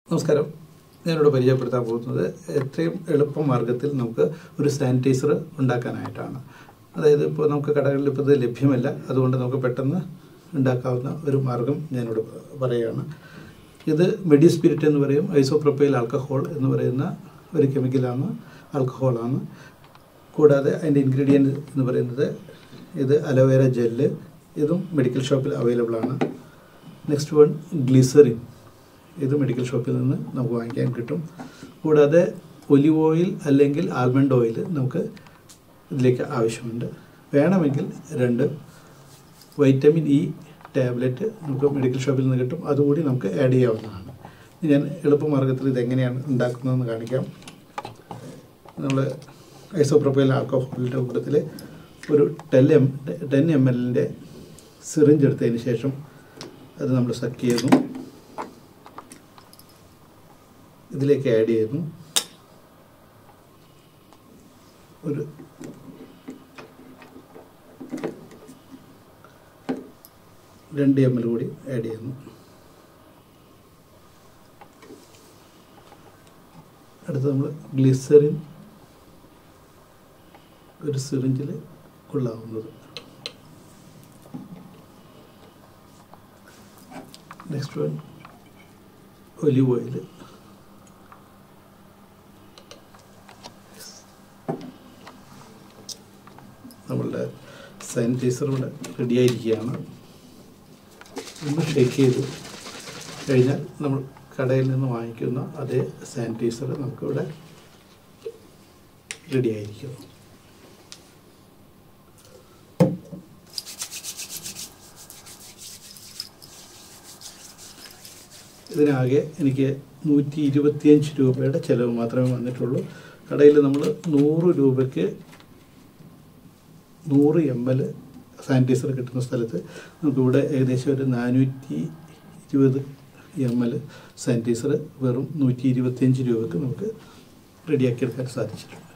നമസ്കാരം. ഞാനിവിടെ പരിചയപ്പെടുത്താൻ പോകുന്നത് എത്രയും എളുപ്പമാർഗ്ഗത്തിൽ നമുക്ക് ഒരു സാനിറ്റൈസർ ഉണ്ടാക്കാനായിട്ടാണ്. അതായത് ഇപ്പോൾ നമുക്ക് കടകളിൽ ഇപ്പോൾ ഇത് ലഭ്യമല്ല, അതുകൊണ്ട് നമുക്ക് പെട്ടെന്ന് ഉണ്ടാക്കാവുന്ന ഒരു മാർഗ്ഗം ഞാനിവിടെ പറയുകയാണ്. ഇത് മെഡിസ്പിരിറ്റ് എന്ന് പറയും, ഐസോപ്രോപ്പൈൽ ആൽക്കഹോൾ എന്ന് പറയുന്ന ഒരു കെമിക്കലാണ്, ആൽക്കഹോളാണ്. കൂടാതെ അതിൻ്റെ ഇൻഗ്രീഡിയൻറ്റ് എന്ന് പറയുന്നത് ഇത് അലോവേര ജെല്ല്, ഇതും മെഡിക്കൽ ഷോപ്പിൽ അവൈലബിൾ ആണ്. നെക്സ്റ്റ് വൺ ഗ്ലിസറിൻ, ഇത് മെഡിക്കൽ ഷോപ്പിൽ നിന്ന് നമുക്ക് വാങ്ങിക്കാൻ കിട്ടും. കൂടാതെ ഒലിവ് ഓയിൽ അല്ലെങ്കിൽ ആൽമണ്ട് ഓയിൽ നമുക്ക് ഇതിലേക്ക് ആവശ്യമുണ്ട്. വേണമെങ്കിൽ 2 വൈറ്റമിൻ ഇ ടാബ്ലറ്റ് നമുക്ക് മെഡിക്കൽ ഷോപ്പിൽ നിന്ന് കിട്ടും, അതുകൂടി നമുക്ക് ആഡ് ചെയ്യാവുന്നതാണ്. ഞാൻ എളുപ്പമാർഗ്ഗത്തിൽ ഇതെങ്ങനെയാണ് ഉണ്ടാക്കുന്നതെന്ന് കാണിക്കാം. നമ്മൾ ഐസോപ്രോപ്പൈൽ ആൽക്കഹോളിൻ്റെ കൂട്ടത്തിൽ ഒരു 10 ml സിറിഞ്ച് എടുത്തതിന് ശേഷം അത് നമ്മൾ സക്ക് ചെയ്യുന്നു, ഇതിലേക്ക് ആഡ് ചെയ്യുന്നു. ഒരു 2 ml കൂടി ആഡ് ചെയ്യുന്നു. അടുത്ത് നമ്മൾ ഗ്ലിസറിൻ ഒരു സിറിഞ്ചിൽ കൊള്ളാവുന്നത്. Next one olive oil. നമ്മളുടെ സാനിറ്റൈസർ ഇവിടെ റെഡിയായിരിക്കുകയാണ്. ഒന്ന് ഷേക്ക് ചെയ്ത് കഴിഞ്ഞാൽ നമ്മൾ കടയിൽ നിന്ന് വാങ്ങിക്കുന്ന അതേ സാനിറ്റൈസർ നമുക്കിവിടെ റെഡിയായിരിക്കും. ഇതിനാകെ എനിക്ക് 125 രൂപയുടെ ചിലവ് മാത്രമേ വന്നിട്ടുള്ളൂ. കടയിൽ നമ്മൾ 100 രൂപയ്ക്ക് 100 ml സാനിറ്റൈസർ കിട്ടുന്ന സ്ഥലത്ത് നമുക്കിവിടെ ഏകദേശം ഒരു 420 ml സാനിറ്റൈസർ വെറും 125 രൂപയ്ക്ക് നമുക്ക് റെഡിയാക്കിയെടുക്കാൻ സാധിച്ചിട്ടുണ്ട്.